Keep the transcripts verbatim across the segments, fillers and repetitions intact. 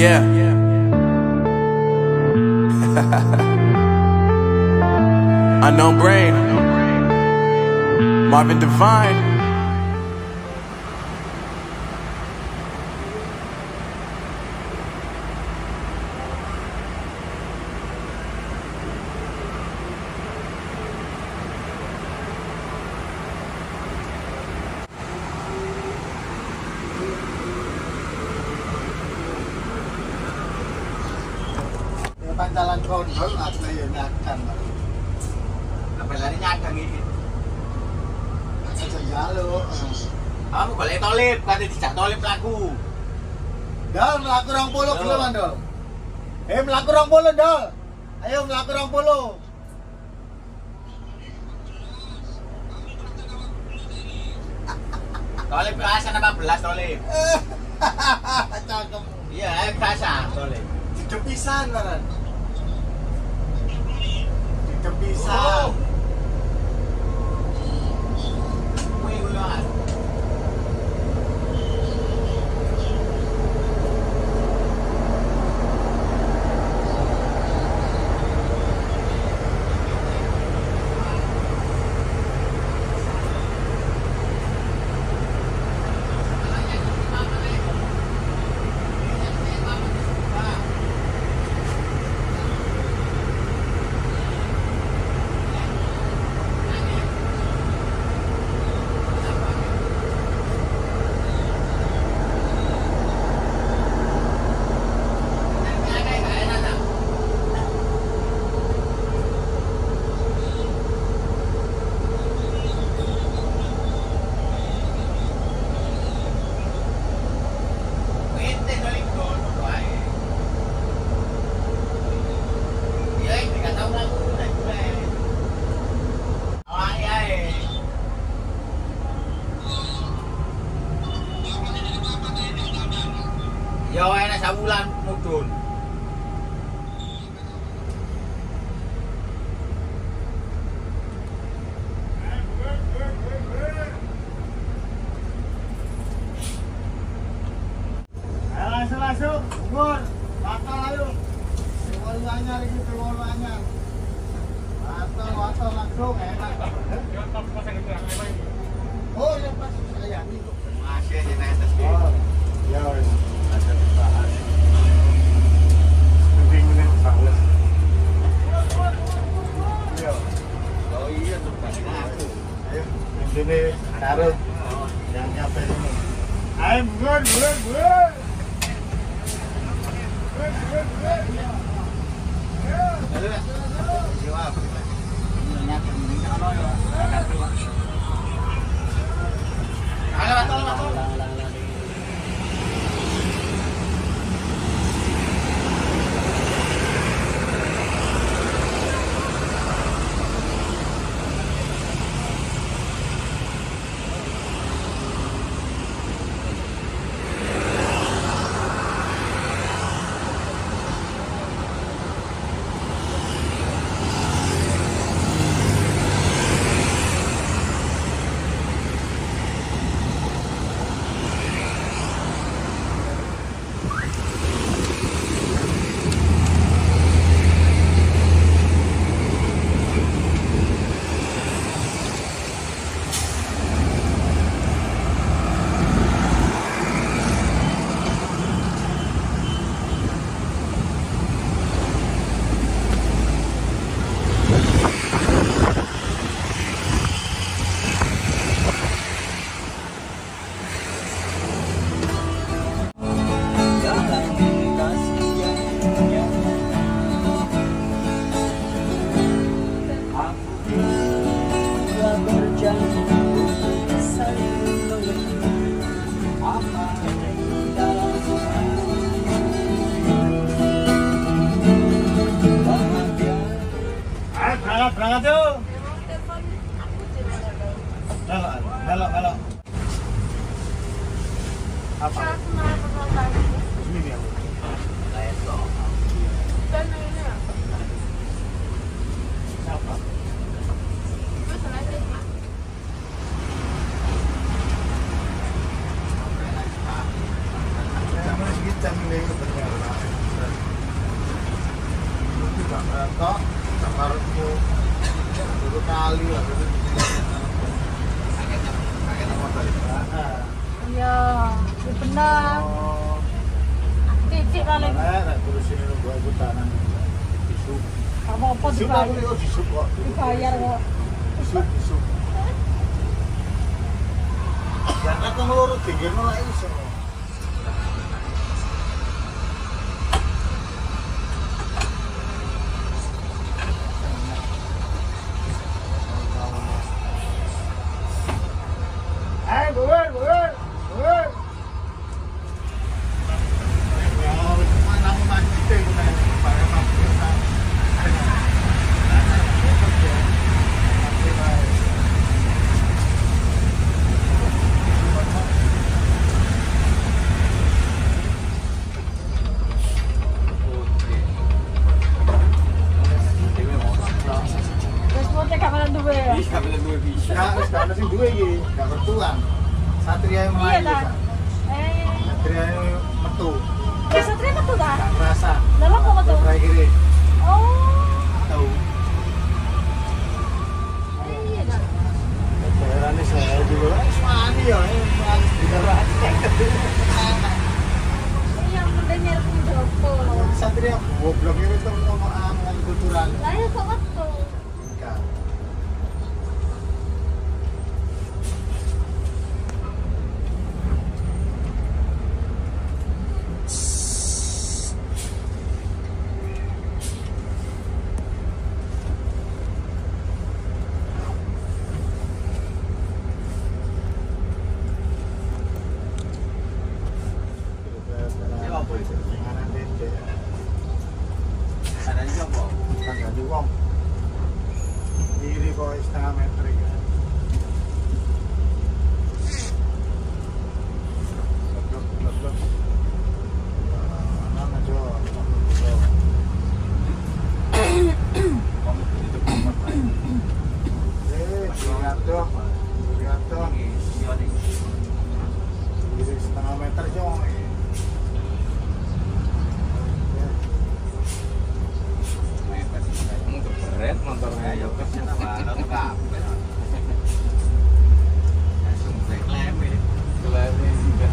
Yeah. Unknown Brain. Marvin Devine. Pantalan kondol apa ya nyakang. Apa lari nyakang ini? Aja jalo. Kamu golek tolip, kate dijak tolip laku. Dol mlaku rong puluh kilo mandol. Eh mlaku rong puluh dol. Ayo mlaku rong puluh. Tolip rasa enam belas tolip. Cakep. Iya, ayo rasa tolip. Didepisan kan. Didepisan. Wih, ulang. Yo enak sabulan mudun. Ayo langsung langsung. Umur. Batal ayo. Tewol anyar iki tewol anyar. Batal batal langsung enak. Oh ya pas saya ini. Masih aja netes iki. Oh. Ya wis. Ada dibahas. Penting meneh bahas. Yo. Oh iya tuh balik aku. Ayo, ini taruh yang nyampe ini. Ayo, bukan, bukan, bukan. Bukan, bukan, bukan. Jawab. Ini nyakang ini kalau ya. Ayo batal batal. Berangkat, berangkat yuk. Belok, belok, belok. Apa? Ini dia. Siapa? Nah, Oh. titik paling. Nah, nek terus ini nunggu aku tanam. Isu. Kamu apa Isu dibayar? aku kok isu kok. Dibayar kok. Isu, isu. Jangan kan ngelurut pinggirnya lah iso. Eh, buur, buur, buur. Ya, mana mau mandi teh, mana para mampu. Terus mau cek kapan duwe ya? Nah, wis gak ono sing duwe iki, gak bertuan. Satria yang Iya melayu. ta. Kak. Eh, Satria yang metu, wis satria metu ta? gak ngerasa. Lalu kok metu? Terakhir kiri. Oh, Tahu. iya ta. Bayarannya saya dulu lah, semani ya, ini harus didarah. Iya, mending nyari penjopo. Satria goblok ini tuh ngomong angan kultural. Lah ya kok metu? Enggak. Ini apa itu? Penganan dende. Ada juga kok. Tangga di wong. Kiri kok setengah meter ya. Blok, blok, blok. Mana Jo? Kamu itu kompak. Eh, lihat tuh. Lihat tuh. Ini dia nih. Kiri setengah meter Jo. Keren motornya ya kesnya nama lalu kafe. Langsung klaim ini. Klaim ini juga.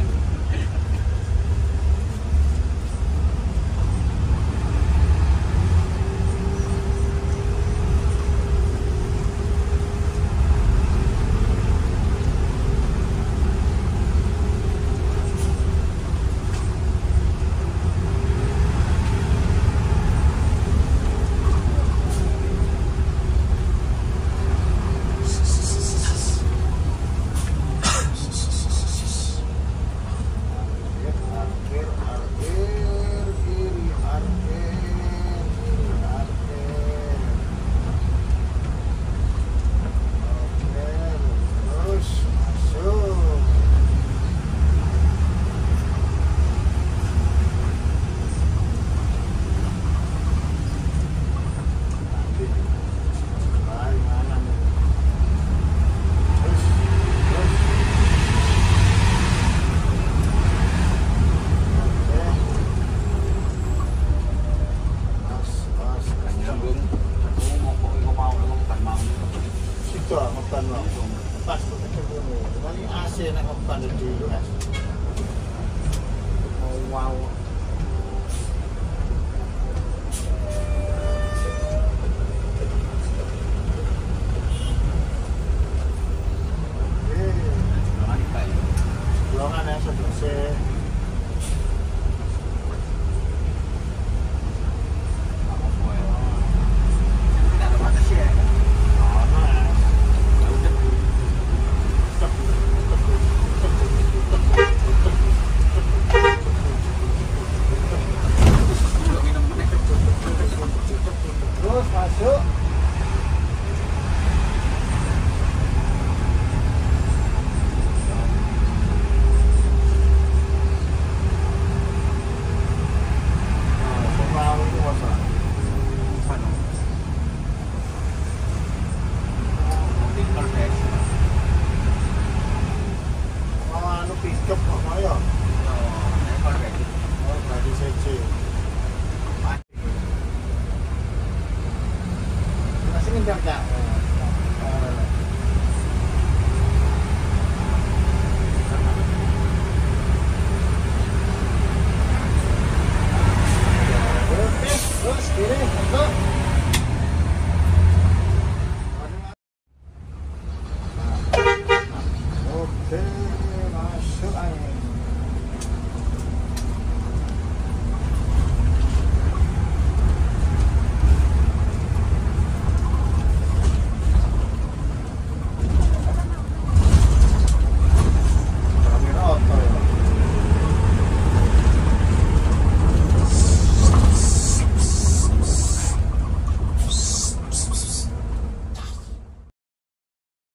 Parkir, parkir, kiri, parkir, kiri, parkir. Oke, terus masuk. Baik, mana nih? Terus, terus. Pas, pas, Nyambung. Kamu mau kok kok mau kamu bukan mau. situ ngeban lo. Pas tuh kecil dulu. Ini A C nek ngeban di U S. Mau wow.